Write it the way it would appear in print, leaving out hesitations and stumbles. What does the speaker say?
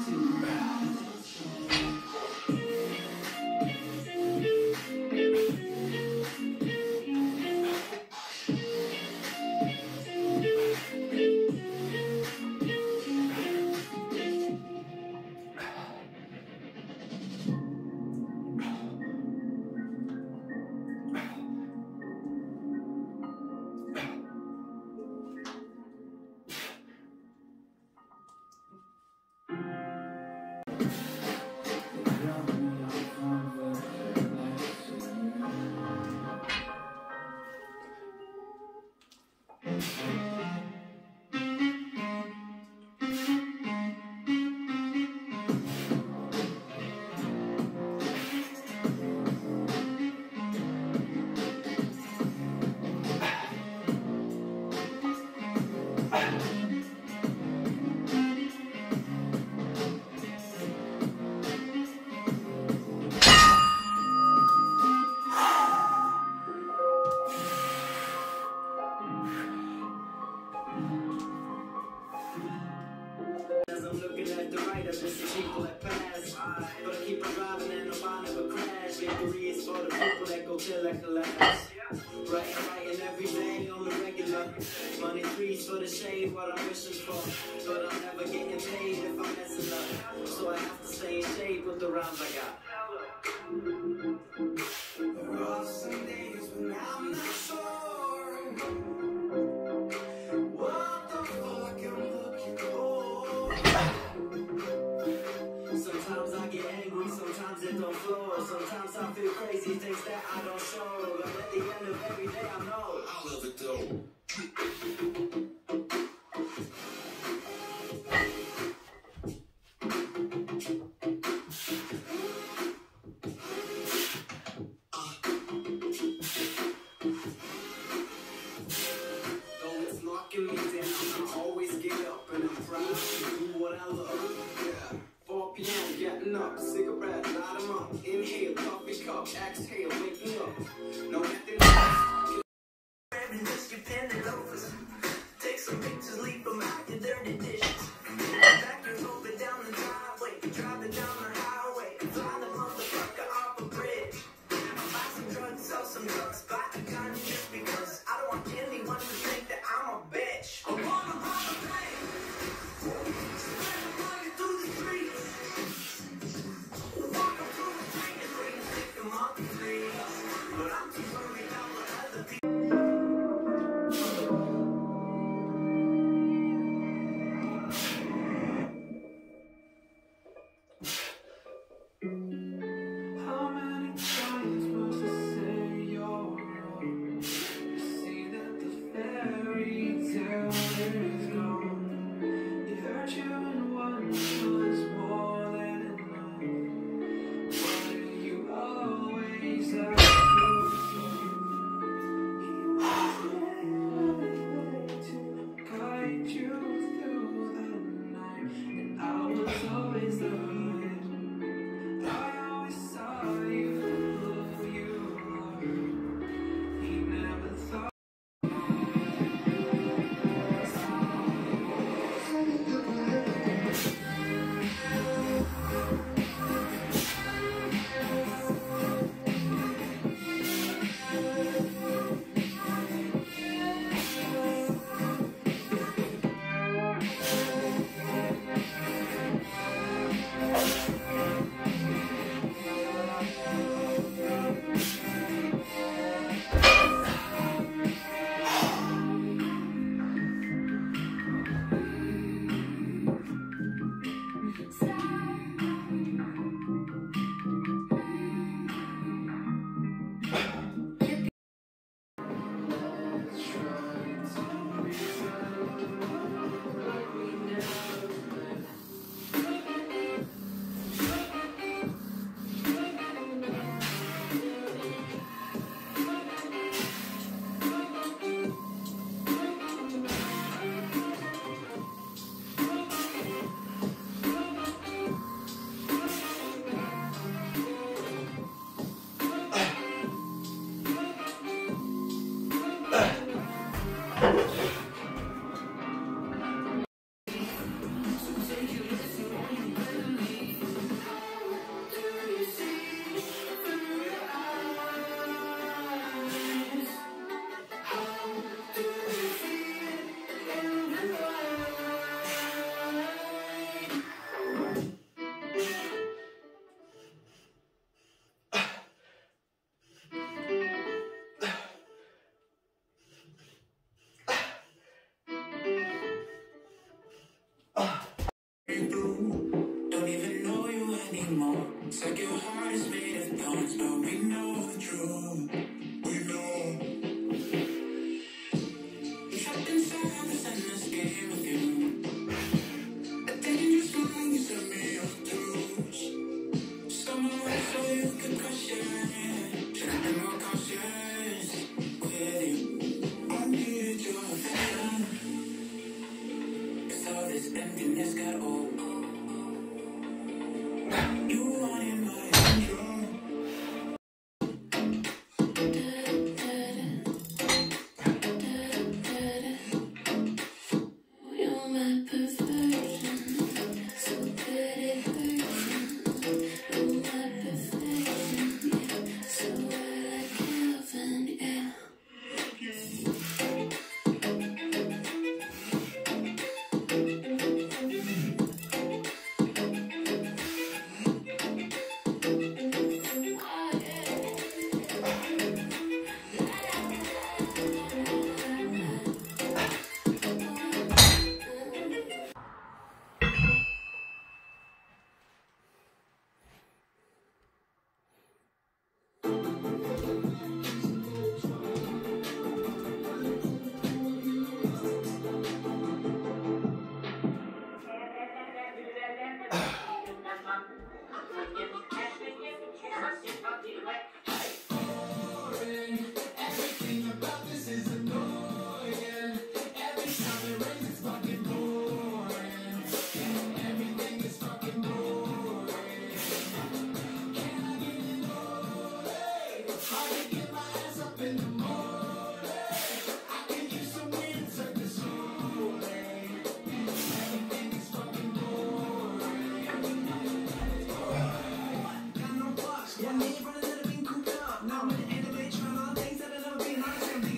Writing every day on the regular. Money threes for the shade, what I'm wishing for. But I'm never getting paid if I'm messing up. So I have to stay in shape with the rhymes I got. There are some days when I'm not sure what the fuck I'm looking for. Sometimes I get angry, sometimes it don't flow. Sometimes I feel crazy, things that I don't show. But at the end of every day I know I love it though. Though it's knocking me down, I always get up and I'm proud to do what I love. Yeah. 4 p.m. getting up, cigarette, light 'em up, inhale, coffee cup, exhale, waking up. No nothing else. Just your pen and loafers. Take some pictures, leave them out your dirty dishes. Back your moving down the driveway, driving down the highway, fly the motherfucker off a bridge. Buy some drugs, sell some drugs, buy a gun just because I don't want anyone to think that I'm a bitch. I wanna run a bank, spread money through the streets. Walk up through the train and bring stick them up the trees. But I'm too worried about what other people. once, but we know the truth. We know. Trapped inside this endless game with you. A dangerous mind, you set me on twos. Somewhere so you could crush your head. Should have been more cautious with you. I need your affection. 'Cause all this emptiness got old.